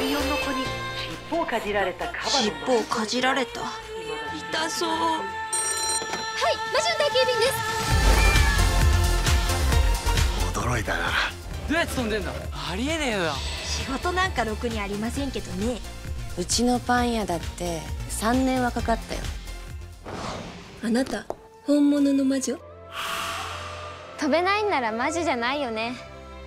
イオンの子に尻尾をかじられたカバの尻尾をかじられた。痛そう。はい、魔女の宅急便です。 驚いたな。 どうやって飛んでんだ。ありえねえよ。 仕事なんかろくにありませんけどね。 うちのパン屋だって3年はかかったよ。 あなた本物の魔女？ 飛べないんなら魔女じゃないよね。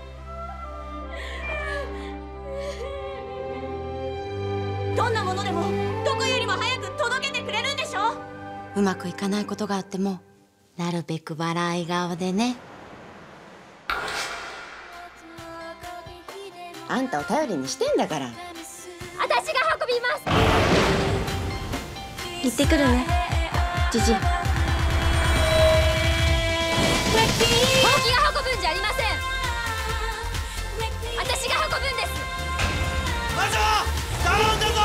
どんなものでもどこよりも早く届けてくれるんでしょ。 うまくいかないことがあってもなるべく笑い顔でね。あんたを頼りにしてんだから。 私が運びます。 行ってくるね、ジジ。ほうきが運ぶんじゃありません。私が運ぶんです。 魔女頼んだぞ。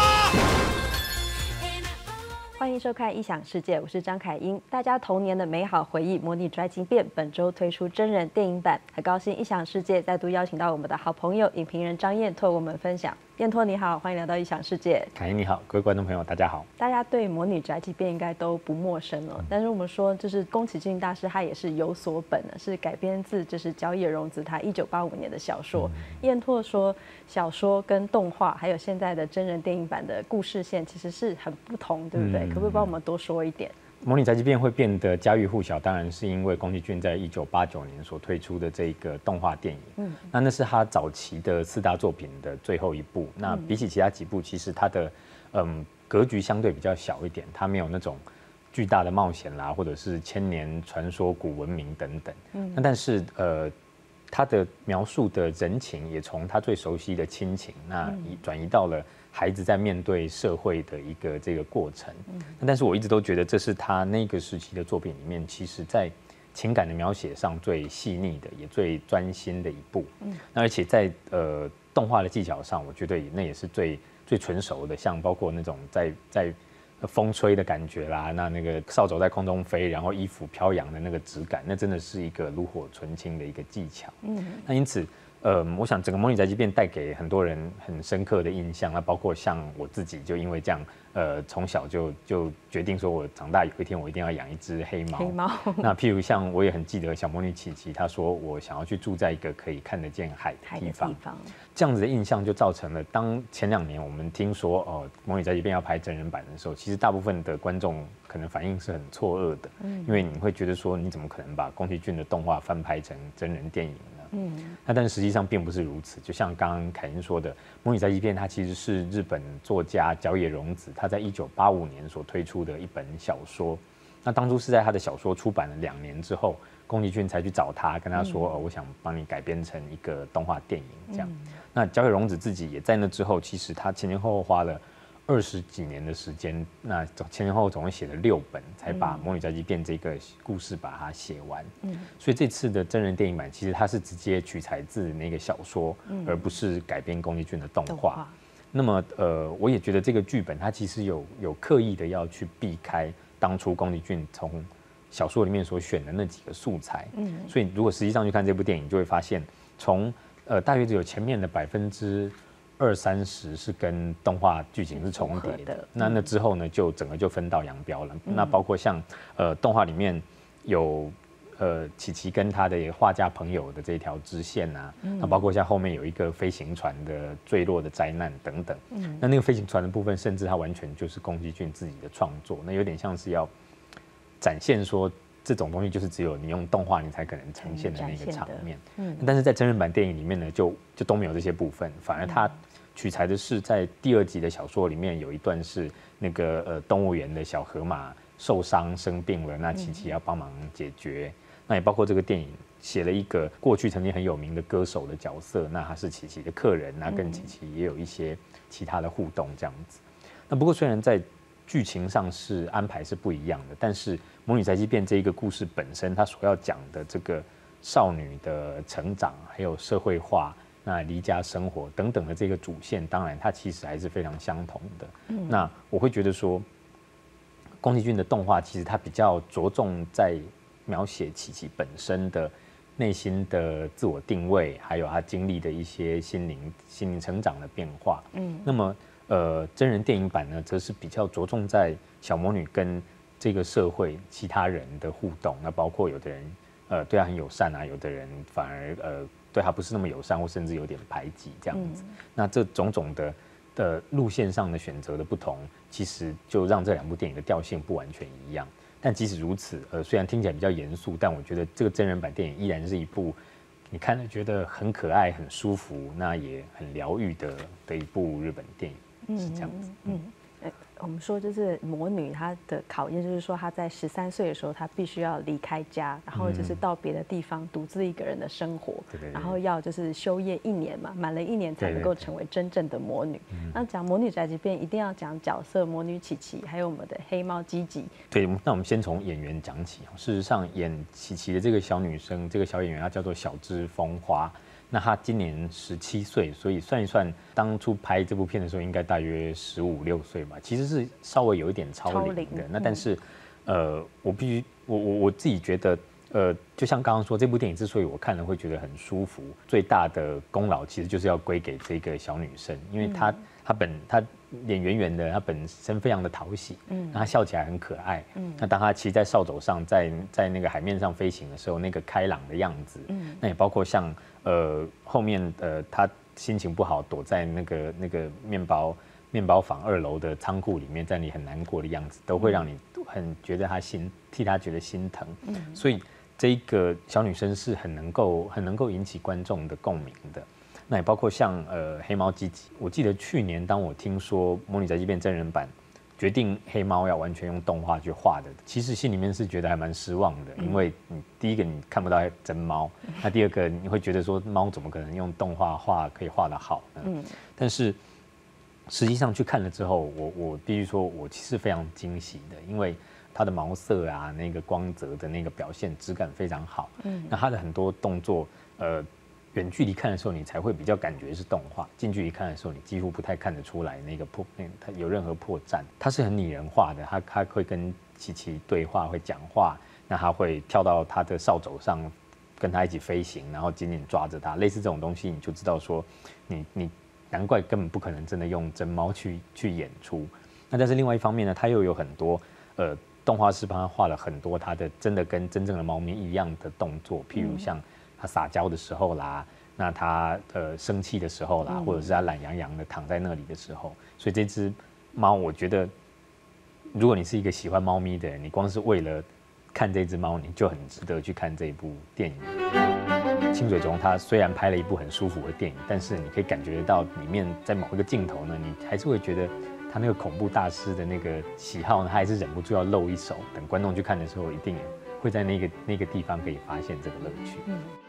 欢迎收看《异想世界》，我是张凯英。大家童年的美好回忆模拟宅急便本周推出真人电影版，很高兴《异想世界》再度邀请到我们的好朋友影评人张彦拓我们分享。彦拓你好，欢迎来到《异想世界》。 凯英你好，各位观众朋友大家好。 大家对模拟宅急便应该都不陌生了，但是我们说，就是宫崎骏大师他也是有所本的，是改编自就是角野荣子他1985年的小说。彦拓说，小说跟动画还有现在的真人电影版的故事线其实是很不同，对不对？可不可以帮我们多说一点？ 模拟宅急便会变得家喻户晓，当然是因为宫崎骏在1989年所推出的这个动画电影。那是他早期的4大作品的最后一部。那比起其他几部，其实他的格局相对比较小一点，他没有那种巨大的冒险啦，或者是千年传说、古文明等等。那但是他的描述的人情也从他最熟悉的亲情，那转移到了孩子在面对社会的一个这个过程。但是我一直都觉得这是他那个时期的作品里面，其实在情感的描写上最细腻的，也最专心的一部。那而且在动画的技巧上，我觉得那也是最纯熟的，像包括那种在风吹的感觉啦，那个扫帚在空中飞，然后衣服飘扬的那个质感，那真的是一个炉火纯青的一个技巧。那因此，我想整个模拟宅急便带给很多人很深刻的印象。那包括像我自己，就因为这样，从小就决定说，我长大有一天我一定要养一只黑猫。黑猫。那譬如像我也很记得小魔女琪琪，她说我想要去住在一个可以看得见海的地方。这样子的印象就造成了，当前2年我们听说模拟宅急便要拍真人版的时候，其实大部分的观众可能反应是很错愕的，因为你会觉得说，你怎么可能把宫崎骏的动画翻拍成真人电影呢？那但是实际上并不是如此。就像刚刚凯英说的，模拟宅急便它其实是日本作家角野荣子他在1985年所推出的一本小说。那当初是在他的小说出版了2年之后，宫崎骏才去找他，跟他说，我想帮你改编成一个动画电影这样。那角野荣子自己也在那之后，其实他前前后后花了20几年的时间，那前前后后总共写了6本，才把《模拟宅急便》这个故事把它写完。所以这次的真人电影版，其实它是直接取材自那个小说，而不是改编宫崎骏的动画。那么我也觉得这个剧本它其实有刻意的要去避开当初宫崎骏从小说里面所选的那几个素材。所以如果实际上去看这部电影，就会发现从大约只有前面的20-30%是跟动画剧情是重叠的。那之后呢，就整个就分道扬镳了。那包括像动画里面有琪琪跟他的画家朋友的这一条支线啊，那包括像后面有一个飞行船的坠落的灾难等等。那个飞行船的部分，甚至它完全就是宫崎骏自己的创作，那有点像是要展现说，这种东西就是只有你用动画你才可能呈现的那个场面。但是在真人版电影里面呢，就都没有这些部分，反而它取材的是在第2集的小说里面有一段是那个动物园的小河马受伤生病了，那琪琪要帮忙解决。那也包括这个电影写了一个过去曾经很有名的歌手的角色，那他是琪琪的客人，那跟琪琪也有一些其他的互动这样子。那不过虽然在剧情上是安排是不一样的，但是《模拟宅急便》这一个故事本身，它所要讲的这个少女的成长，还有社会化、那离家生活等等的这个主线，当然它其实还是非常相同的。那我会觉得说，宫崎骏的动画其实它比较着重在描写琪琪本身的内心的自我定位，还有他经历的一些心灵成长的变化。那么真人电影版呢，则是比较着重在小魔女跟这个社会其他人的互动，那包括有的人对她很友善啊，有的人反而对她不是那么友善，或甚至有点排挤这样子。那这种种的路线上的选择的不同，其实就让这两部电影的调性不完全一样。但即使如此，虽然听起来比较严肃，但我觉得这个真人版电影依然是一部你看了觉得很可爱、很舒服，那也很疗愈的一部日本电影，是这样子。 我们说就是魔女她的考验，就是说她在13岁的时候，她必须要离开家，然后就是到别的地方独自一个人的生活，然后要就是修业1年嘛，满了1年才能够成为真正的魔女。那讲魔女宅急便一定要讲角色，魔女琪琪，还有我们的黑猫吉吉。对， 那我们先从演员讲起。事实上，演琪琪的这个小女生，这个小演员她叫做小芝风花。那她今年17岁，所以算一算，当初拍这部片的时候，应该大约15、16岁吧。其实是稍微有一点超龄的。那但是，我自己觉得，就像刚刚说，这部电影之所以我看了会觉得很舒服，最大的功劳其实就是要归给这个小女生，因为她脸圆圆的，她本身非常的讨喜，那她笑起来很可爱，那当她骑在扫帚上，在那个海面上飞行的时候，那个开朗的样子，那也包括像后面她心情不好，躲在那个面包房2楼的仓库里面，在你很难过的样子，都会让你很觉得替她觉得心疼，所以这一个小女生是很能够引起观众的共鸣的。那也包括像黑猫吉吉，我记得去年当我听说《魔女宅急便》真人版决定黑猫要完全用动画去画的，其实心里面是觉得还蛮失望的，因为你第一个你看不到真猫，那第二个你会觉得说猫怎么可能用动画画可以画得好呢？但是实际上去看了之后，我必须说我其实非常惊喜的，因为它的毛色啊，那个光泽的那个表现质感非常好，那它的很多动作远距离看的时候，你才会比较感觉是动画；近距离看的时候，你几乎不太看得出来它有任何破绽。它是很拟人化的，它会跟琪琪对话，会讲话，那它会跳到它的扫帚上，跟它一起飞行，然后紧紧抓着它。类似这种东西，你就知道说，你难怪根本不可能真的用真猫去演出。那但是另外一方面呢，它又有很多动画师帮它画了很多它的真的跟真正的猫咪一样的动作，譬如像他撒娇的时候啦，那他生气的时候啦，或者是他懒洋洋的躺在那里的时候，所以这只猫，我觉得如果你是一个喜欢猫咪的人，你光是为了看这只猫，你就很值得去看这一部电影。清水崇他虽然拍了一部很舒服的电影，但是你可以感觉到里面在某一个镜头呢，你还是会觉得他那个恐怖大师的那个喜好呢，他还是忍不住要露一手。等观众去看的时候，一定也会在那个地方可以发现这个乐趣。